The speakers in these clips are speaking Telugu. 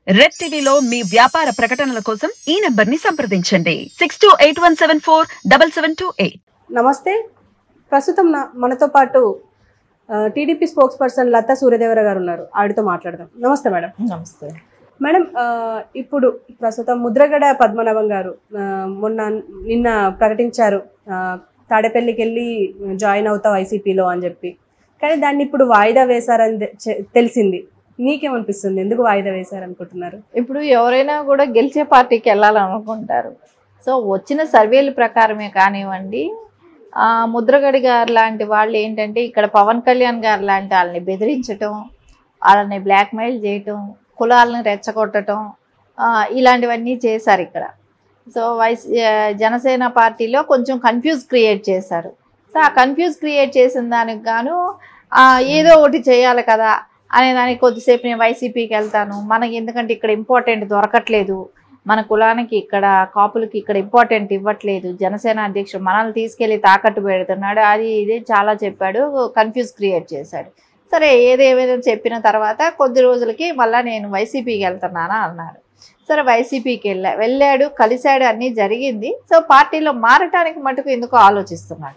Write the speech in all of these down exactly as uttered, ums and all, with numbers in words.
రెడ్ టీవీలో మీ వ్యాపార ప్రకటనల కోసం ఈ నంబర్ ని సంప్రదించండి six two eight one seven four double seven two eight. నమస్తే. ప్రస్తుతం మనతో పాటు TDP spokesperson Latha Suryadevara garu ఉన్నారు. ఆవిడతో మాట్లాడదాం. నమస్తే మేడం. నమస్తే మేడం. ఇప్పుడు ప్రస్తుతం ముద్రగడ పద్మనాభం గారు మొన్న నిన్న ప్రకటించారు తాడేపల్లికి వెళ్ళి జాయిన్ అవుతా వైసీపీలో అని చెప్పి. కానీ దాన్ని ఇప్పుడు వాయిదా వేశారని తెలిసింది. మీకేమనిపిస్తుంది? ఎందుకు వాయిదా వేశారనుకుంటున్నారు? ఇప్పుడు ఎవరైనా కూడా గెలిచే పార్టీకి వెళ్ళాలనుకుంటారు. సో వచ్చిన సర్వేల ప్రకారమే కానివ్వండి, ముద్రగడి గారు లాంటి వాళ్ళు ఏంటంటే ఇక్కడ పవన్ కళ్యాణ్ గారు లాంటి వాళ్ళని బెదిరించటం, వాళ్ళని బ్లాక్మెయిల్ చేయటం, కులాలను రెచ్చగొట్టడం, ఇలాంటివన్నీ చేశారు ఇక్కడ. సో వైస్ జనసేన పార్టీలో కొంచెం కన్ఫ్యూజ్ క్రియేట్ చేశారు. సో ఆ కన్ఫ్యూజ్ క్రియేట్ చేసిన దానికి గాను ఏదో ఒకటి చేయాలి కదా అనే దానికి కొద్దిసేపు నేను వైసీపీకి వెళ్తాను, మనకి ఎందుకంటే ఇక్కడ ఇంపార్టెంట్ దొరకట్లేదు, మన కులానికి ఇక్కడ కాపులకి ఇక్కడ ఇంపార్టెంట్ ఇవ్వట్లేదు, జనసేన అధ్యక్షుడు మనల్ని తీసుకెళ్ళి తాకట్టు పెడుతున్నాడు, అది ఇది చాలా చెప్పాడు, కన్ఫ్యూజ్ క్రియేట్ చేశాడు. సరే ఏదేమైనా చెప్పిన తర్వాత కొద్ది రోజులకి మళ్ళీ నేను వైసీపీకి వెళ్తున్నానా అన్నారు. సరే వైసీపీకి వెళ్ళా వెళ్ళాడు కలిశాడు, అన్నీ జరిగింది. సో పార్టీలో మారటానికి మటుకు ఎందుకో ఆలోచిస్తున్నాడు.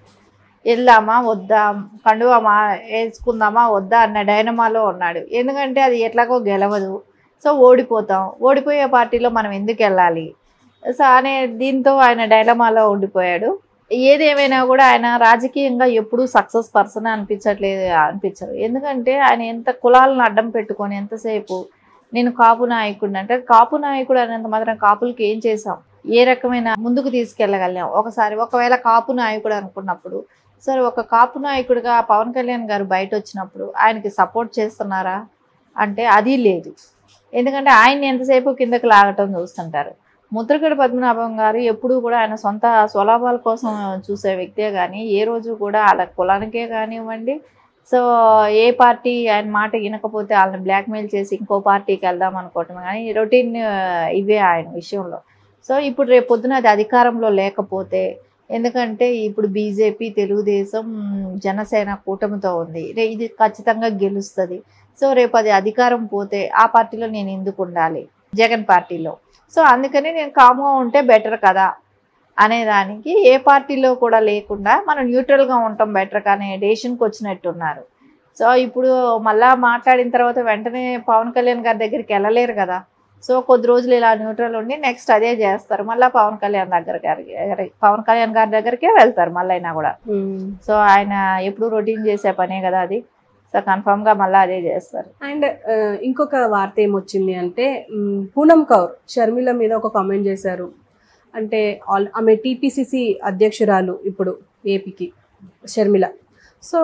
వెళ్దామా వద్దా, కండువా మా వేసుకుందామా వద్దా అన్న డైనమాలో ఉన్నాడు. ఎందుకంటే అది ఎట్లాగో గెలవదు, సో ఓడిపోతాం, ఓడిపోయే పార్టీలో మనం ఎందుకు వెళ్ళాలి సో అనే దీంతో ఆయన డైలమాలో ఉండిపోయాడు. ఏదేమైనా కూడా ఆయన రాజకీయంగా ఎప్పుడూ సక్సెస్ పర్సన్ అనిపించట్లేదు అనిపించరు. ఎందుకంటే ఆయన ఎంత కులాలను అడ్డం పెట్టుకొని ఎంతసేపు నేను కాపు నాయకుడిని అంటే, కాపు నాయకుడు అనేంత మాత్రం కాపులకి ఏం చేసాం, ఏ రకమైన ముందుకు తీసుకెళ్ళగలిగాం? ఒకసారి ఒకవేళ కాపు నాయకుడు అనుకున్నప్పుడు, సరే ఒక కాపు నాయకుడిగా పవన్ కళ్యాణ్ గారు బయట వచ్చినప్పుడు ఆయనకి సపోర్ట్ చేస్తున్నారా అంటే అది లేదు. ఎందుకంటే ఆయన్ని ఎంతసేపు కిందకి లాగటం చూస్తుంటారు. ముద్రగడ పద్మనాభం గారు ఎప్పుడూ కూడా ఆయన సొంత స్వలాభాల కోసం చూసే వ్యక్తే కానీ ఏ రోజు కూడా వాళ్ళ కులానికే కానివ్వండి, సో ఏ పార్టీ ఆయన మాట వినకపోతే వాళ్ళని బ్లాక్మెయిల్ చేసి ఇంకో పార్టీకి వెళ్దాం అనుకోవటం కానీ రొటీన్ ఇవే ఆయన విషయంలో. సో ఇప్పుడు రేపు పొద్దున అది అధికారంలో లేకపోతే, ఎందుకంటే ఇప్పుడు బీజేపీ తెలుగుదేశం జనసేన కూటమితో ఉంది, ఇది ఖచ్చితంగా గెలుస్తుంది. సో రేపు అది అధికారం పోతే ఆ పార్టీలో నేను ఎందుకు ఉండాలి, జగన్ పార్టీలో. సో అందుకని నేను కామ్గా ఉంటే బెటర్ కదా అనేదానికి ఏ పార్టీలో కూడా లేకుండా మనం న్యూట్రల్గా ఉండటం బెటర్ కానీ డెసిషన్కి వచ్చినట్టున్నారు. సో ఇప్పుడు మళ్ళా మాట్లాడిన తర్వాత వెంటనే పవన్ కళ్యాణ్ గారి దగ్గరికి వెళ్ళలేరు కదా. సో కొద్ది రోజులు ఇలా న్యూట్రల్ ఉండి నెక్స్ట్ అదే చేస్తారు, మళ్ళీ పవన్ కళ్యాణ్ దగ్గర గారి పవన్ కళ్యాణ్ గారి దగ్గరికే వెళ్తారు మళ్ళీ అయినా కూడా. సో ఆయన ఎప్పుడు రొటీన్ చేసే పనే కదా అది. సో కన్ఫామ్గా మళ్ళీ అదే చేస్తారు. అండ్ ఇంకొక వార్త ఏమొచ్చింది అంటే, పూనం కౌర్ షర్మిల మీద ఒక కామెంట్ చేశారు. అంటే ఆమె టీపీసీసీ అధ్యక్షురాలు ఇప్పుడు ఏపీకి షర్మిల. సో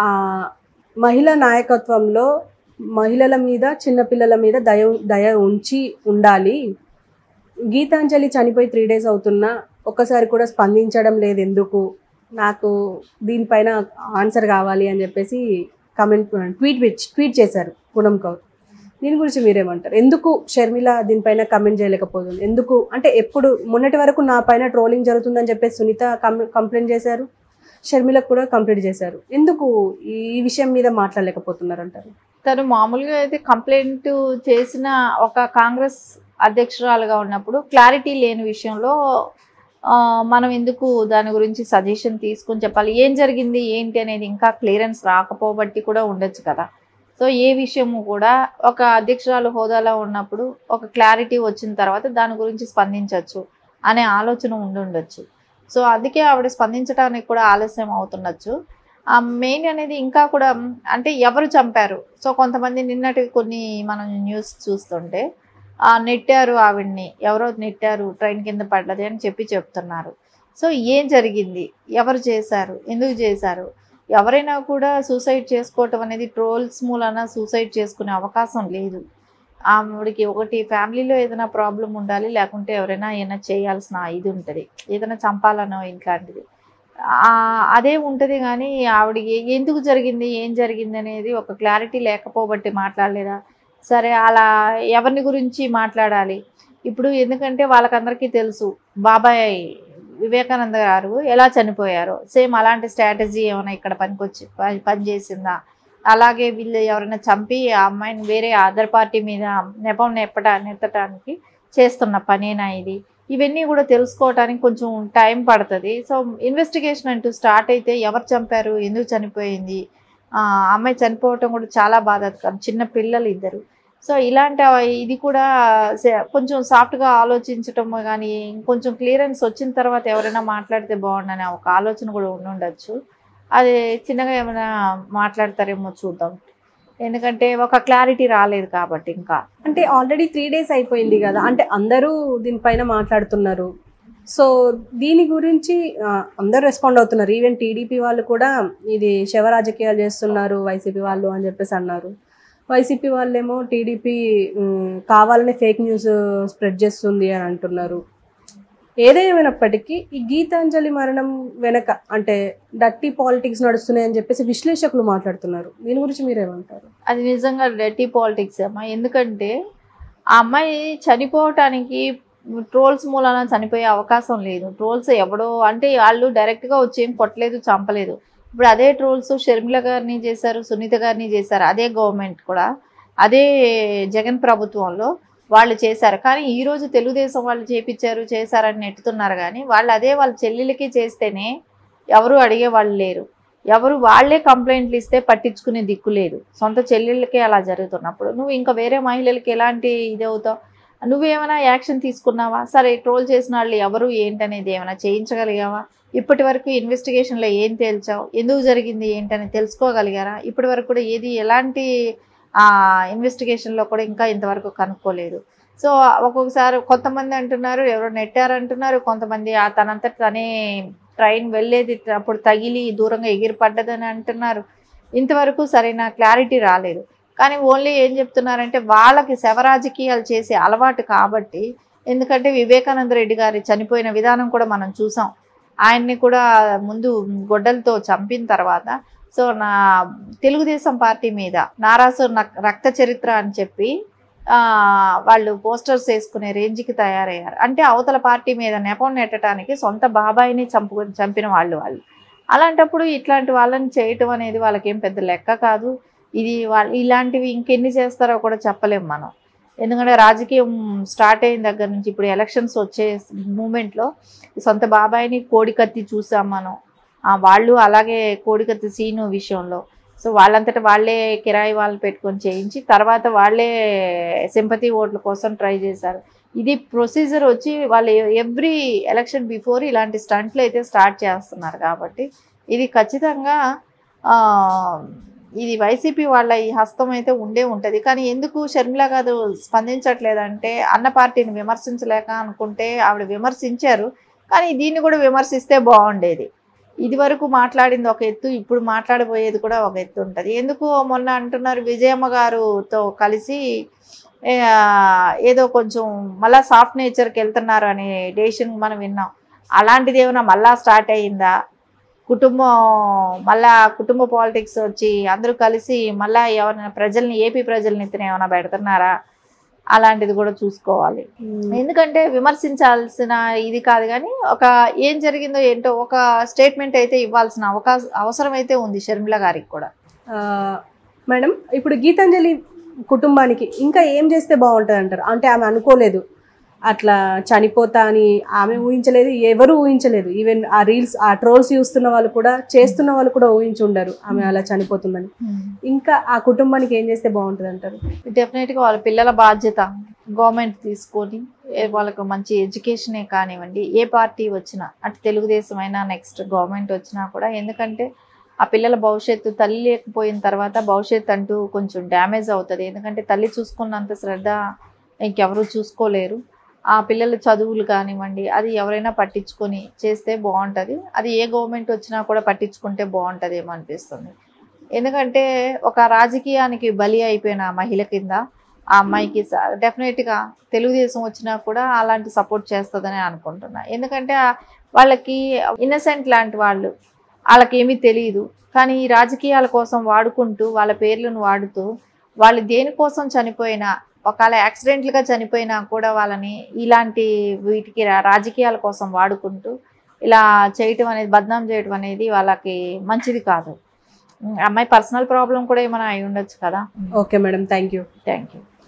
మహిళా నాయకత్వంలో మహిళల మీద చిన్నపిల్లల మీద దయ దయ ఉంచి ఉండాలి, గీతాంజలి చనిపోయి త్రీ డేస్ అవుతున్నా ఒక్కసారి కూడా స్పందించడం లేదు ఎందుకు, నాకు దీనిపైన ఆన్సర్ కావాలి అని చెప్పేసి కామెంట్ ట్వీట్ ట్వీట్ చేశారు పూనం కౌర్. దీని గురించి మీరేమంటారు? ఎందుకు షర్మిల దీనిపైన కమెంట్ చేయలేకపోతుంది? ఎందుకు అంటే ఎప్పుడు మొన్నటి వరకు నా పైన ట్రోలింగ్ జరుగుతుందని చెప్పేసి సునీత కంప్లైంట్ చేశారు, షర్మిలకు కూడా కంప్లైంట్ చేశారు, ఎందుకు ఈ విషయం మీద మాట్లాడలేకపోతున్నారు అంటారు? తను మామూలుగా అయితే కంప్లైంట్ చేసిన ఒక కాంగ్రెస్ అధ్యక్షురాలుగా ఉన్నప్పుడు క్లారిటీ లేని విషయంలో మనం ఎందుకు దాని గురించి సజెషన్ తీసుకొని చెప్పాలి, ఏం జరిగింది ఏంటి అనేది ఇంకా క్లియరెన్స్ రాకపోబట్టి కూడా ఉండొచ్చు కదా. సో ఏ విషయము కూడా ఒక అధ్యక్షురాలు హోదాలో ఉన్నప్పుడు ఒక క్లారిటీ వచ్చిన తర్వాత దాని గురించి స్పందించవచ్చు అనే ఆలోచన ఉండి ఉండొచ్చు. సో అందుకే ఆవిడ స్పందించడానికి కూడా ఆలస్యం అవుతుండొచ్చు. ఆ మెయిన్ అనేది ఇంకా కూడా అంటే ఎవరు చంపారు. సో కొంతమంది నిన్నటి కొన్ని మనం న్యూస్ చూస్తుంటే నెట్టారు ఆవిడ్ని, ఎవరో నెట్టారు, ట్రైన్ కింద పడ్డది అని చెప్పి చెప్తున్నారు. సో ఏం జరిగింది, ఎవరు చేశారు, ఎందుకు చేశారు? ఎవరైనా కూడా సూసైడ్ చేసుకోవటం అనేది ట్రోల్స్ మూలన సూసైడ్ చేసుకునే అవకాశం లేదు. ఆవిడకి ఒకటి ఫ్యామిలీలో ఏదైనా ప్రాబ్లం ఉండాలి, లేకుంటే ఎవరైనా ఏదైనా చేయాల్సిన ఇది ఉంటుంది, ఏదైనా చంపాలనో ఇట్లాంటిది అదే ఉంటుంది. కానీ ఆవిడకి ఎందుకు జరిగింది ఏం జరిగింది అనేది ఒక క్లారిటీ లేకపోబట్టి మాట్లాడలేదా? సరే అలా ఎవరిని గురించి మాట్లాడాలి ఇప్పుడు? ఎందుకంటే వాళ్ళకందరికీ తెలుసు బాబాయ్ వివేకానంద గారు ఎలా చనిపోయారో, సేమ్ అలాంటి స్ట్రాటజీ ఏమైనా ఇక్కడ పనికొచ్చి పనిచేసిందా అలాగే వీళ్ళు ఎవరైనా చంపి ఆ అమ్మాయిని వేరే అదర్ పార్టీ మీద నెపం నెప్పట నెత్తటానికి చేస్తున్న పనేనా ఇది? ఇవన్నీ కూడా తెలుసుకోవడానికి కొంచెం టైం పడుతుంది. సో ఇన్వెస్టిగేషన్ అంటూ స్టార్ట్ అయితే ఎవరు చంపారు, ఎందుకు చనిపోయింది, ఆ అమ్మాయి చనిపోవటం కూడా చాలా బాధాకరం, చిన్న పిల్లలు ఇద్దరు. సో ఇలాంటి ఇది కూడా కొంచెం సాఫ్ట్గా ఆలోచించటం కానీ ఇంకొంచెం క్లియరెన్స్ వచ్చిన తర్వాత ఎవరైనా మాట్లాడితే బాగుండని ఒక ఆలోచన కూడా ఉండుండొచ్చు. అది చిన్నగా ఏమైనా మాట్లాడతారేమో చూద్దాం, ఎందుకంటే ఒక క్లారిటీ రాలేదు కాబట్టి. ఇంకా అంటే ఆల్రెడీ త్రీ డేస్ అయిపోయింది కదా, అంటే అందరూ దీనిపైన మాట్లాడుతున్నారు. సో దీని గురించి అందరూ రెస్పాండ్ అవుతున్నారు. ఈవెన్ టీడీపీ వాళ్ళు కూడా ఇది శవ రాజకీయాలు చేస్తున్నారు వైసీపీ వాళ్ళు అని చెప్పేసి అన్నారు. వైసీపీ వాళ్ళేమో టీడీపీ కావాలనే ఫేక్ న్యూస్ స్ప్రెడ్ చేస్తుంది అని అంటున్నారు. ఏదేమైనప్పటికీ ఈ గీతాంజలి మరణం వెనక అంటే డర్టీ పాలిటిక్స్ నడుస్తున్నాయి అని చెప్పేసి విశ్లేషకులు మాట్లాడుతున్నారు. దీని గురించి మీరేమంటారు? అది నిజంగా డర్టీ పాలిటిక్స్ అమ్మా. ఎందుకంటే ఆ అమ్మాయి చనిపోవటానికి ట్రోల్స్ మూలన చనిపోయే అవకాశం లేదు. ట్రోల్స్ ఎవడో అంటే వాళ్ళు డైరెక్ట్గా వచ్చి ఏం కొట్టలేదు, చంపలేదు. ఇప్పుడు అదే ట్రోల్స్ షర్మిల గారిని చేశారు, సునీత గారిని చేశారు. అదే గవర్నమెంట్ కూడా అదే జగన్ ప్రభుత్వంలో వాళ్ళు చేశారు. కానీ ఈరోజు తెలుగుదేశం వాళ్ళు చేపించారు చేశారని నెట్టుతున్నారు. కానీ వాళ్ళు అదే వాళ్ళ చెల్లెలకి చేస్తేనే ఎవరు అడిగే వాళ్ళు లేరు. ఎవరు వాళ్ళే కంప్లైంట్లు ఇస్తే పట్టించుకునే దిక్కు లేదు. సొంత చెల్లెళ్ళకే అలా జరుగుతున్నప్పుడు నువ్వు ఇంకా వేరే మహిళలకి ఎలాంటి ఇది అవుతావు? నువ్వేమైనా యాక్షన్ తీసుకున్నావా? సరే, ట్రోల్ చేసిన వాళ్ళు ఎవరు ఏంటనేది ఏమైనా చేయించగలిగావా? ఇప్పటి వరకు ఇన్వెస్టిగేషన్లో ఏం తేల్చావు, ఎందుకు జరిగింది ఏంటని తెలుసుకోగలిగారా? ఇప్పటి వరకు కూడా ఏది ఎలాంటి ఇన్వెస్టిగేషన్లో కూడా ఇంకా ఇంతవరకు కనుక్కోలేదు. సో ఒక్కొక్కసారి కొంతమంది అంటున్నారు ఎవరో నెట్టారంటున్నారు, కొంతమంది ఆ తనంతట తనే ట్రైన్ వెళ్ళేది అప్పుడు తగిలి దూరంగా ఎగిరిపడ్డదని అంటున్నారు. ఇంతవరకు సరైన క్లారిటీ రాలేదు. కానీ ఓన్లీ ఏం చెప్తున్నారంటే వాళ్ళకి శవరాజకీయాలు చేసే అలవాటు కాబట్టి, ఎందుకంటే వివేకానంద రెడ్డి గారి చనిపోయిన విధానం కూడా మనం చూసాం. ఆయన్ని కూడా ముందు గొడ్డలతో చంపిన తర్వాత సో నా తెలుగుదేశం పార్టీ మీద నారాసు రక్త చరిత్ర అని చెప్పి వాళ్ళు పోస్టర్స్ వేసుకునే రేంజ్కి తయారయ్యారు. అంటే అవతల పార్టీ మీద నెపం నెట్టడానికి సొంత బాబాయిని చంపు చంపిన వాళ్ళు వాళ్ళు అలాంటప్పుడు ఇట్లాంటి వాళ్ళని చేయటం అనేది వాళ్ళకేం పెద్ద లెక్క కాదు. ఇది వాళ్ళు ఇలాంటివి ఇంకెన్ని చేస్తారో కూడా చెప్పలేము మనం. ఎందుకంటే రాజకీయం స్టార్ట్ అయిన దగ్గర నుంచి ఇప్పుడు ఎలక్షన్స్ వచ్చే మూమెంట్లో సొంత బాబాయిని కోడికత్తి చూసాం మనం. వాళ్ళు అలాగే కోడికత్తి సీను విషయంలో సో వాళ్ళంతటా వాళ్ళే కిరాయి వాళ్ళు పెట్టుకొని చేయించి తర్వాత వాళ్ళే సింపతి ఓట్ల కోసం ట్రై చేశారు. ఇది ప్రొసీజర్ వచ్చి వాళ్ళు ఎవ్రీ ఎలక్షన్ బిఫోర్ ఇలాంటి స్టంట్లు అయితే స్టార్ట్ చేస్తున్నారు. కాబట్టి ఇది ఖచ్చితంగా ఇది వైసీపీ వాళ్ళ ఈ హస్తం అయితే ఉండే ఉంటుంది. కానీ ఎందుకు షర్మిల గారు స్పందించట్లేదంటే అన్న పార్టీని విమర్శించలేక అనుకుంటే ఆవిడ విమర్శించారు. కానీ దీన్ని కూడా విమర్శిస్తే బాగుండేది. ఇది వరకు మాట్లాడింది ఒక ఎత్తు, ఇప్పుడు మాట్లాడబోయేది కూడా ఒక ఎత్తు ఉంటుంది. ఎందుకు మొన్న అంటున్నారు విజయమ్మ గారుతో కలిసి ఏదో కొంచెం మళ్ళా సాఫ్ట్ నేచర్కి వెళ్తున్నారు అనే డెసిషన్ మనం విన్నాం. అలాంటిది ఏమైనా మళ్ళా స్టార్ట్ అయ్యిందా? కుటుంబం మళ్ళా కుటుంబ పాలిటిక్స్ వచ్చి అందరూ కలిసి మళ్ళా ఎవరైనా ప్రజల్ని ఏపీ ప్రజల్ని ఎత్తున ఏమైనా పెడుతున్నారా? అలాంటిది కూడా చూసుకోవాలి. ఎందుకంటే విమర్శించాల్సిన ఇది కాదు, కానీ ఒక ఏం జరిగిందో ఏంటో ఒక స్టేట్మెంట్ అయితే ఇవ్వాల్సిన అవకాశం అవసరం అయితే ఉంది షర్మిల గారికి కూడా. మేడం, ఇప్పుడు గీతాంజలి కుటుంబానికి ఇంకా ఏం చేస్తే బాగుంటుంది అంటారు? అంటే ఆమె అనుకోలేదు అట్లా చనిపోతా అని, ఆమె ఊహించలేదు, ఎవరు ఊహించలేదు. ఈవెన్ ఆ రీల్స్ ఆ ట్రోల్స్ చూస్తున్న వాళ్ళు కూడా చేస్తున్న వాళ్ళు కూడా ఊహించి ఉండరు ఆమె అలా చనిపోతుందని. ఇంకా ఆ కుటుంబానికి ఏం చేస్తే బాగుంటుంది అంటారు? డెఫినెట్గా వాళ్ళ పిల్లల బాధ్యత గవర్నమెంట్ తీసుకొని వాళ్ళకు మంచి ఎడ్యుకేషనే కానివ్వండి, ఏ పార్టీ వచ్చినా అటు తెలుగుదేశం అయినా నెక్స్ట్ గవర్నమెంట్ వచ్చినా కూడా. ఎందుకంటే ఆ పిల్లల భవిష్యత్తు తల్లి లేకపోయిన తర్వాత భవిష్యత్తు అంటూ కొంచెం డ్యామేజ్ అవుతుంది. ఎందుకంటే తల్లి చూసుకున్నంత శ్రద్ధ ఇంకెవరు చూసుకోలేరు. ఆ పిల్లల చదువులు కానివ్వండి అది ఎవరైనా పట్టించుకొని చేస్తే బాగుంటుంది. అది ఏ గవర్నమెంట్ వచ్చినా కూడా పట్టించుకుంటే బాగుంటుందేమో అనిపిస్తుంది. ఎందుకంటే ఒక రాజకీయానికి బలి అయిపోయిన మహిళ కింద ఆ అమ్మాయికి డెఫినెట్గా తెలుగుదేశం వచ్చినా కూడా అలాంటి సపోర్ట్ చేస్తుందని అనుకుంటున్నా. ఎందుకంటే వాళ్ళకి ఇన్నసెంట్ లాంటి వాళ్ళు, వాళ్ళకి ఏమీ తెలియదు. కానీ ఈ రాజకీయాల కోసం వాడుకుంటూ వాళ్ళ పేర్లను వాడుతూ వాళ్ళు దేనికోసం చనిపోయినా ఒకవేళ యాక్సిడెంట్లుగా చనిపోయినా కూడా వాళ్ళని ఇలాంటి వీటికి రాజకీయాల కోసం వాడుకుంటూ ఇలా చేయటం అనేది, బద్నాం చేయటం అనేది వాళ్ళకి మంచిది కాదు. అమ్మాయి పర్సనల్ ప్రాబ్లం కూడా ఏమైనా అయి ఉండొచ్చు కదా. Okay madam, thank you. Thank you.